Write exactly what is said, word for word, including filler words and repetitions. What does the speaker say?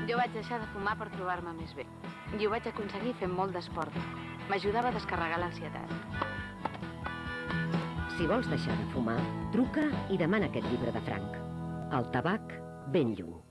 Jo vaig deixar de fumar per trobar-me més bé. I ho vaig aconseguir fent molt d'esport. M'ajudava a descarregar l'ansietat. Si vols deixar de fumar, truca i demana aquest llibre de Frank. El tabac, ben lluny.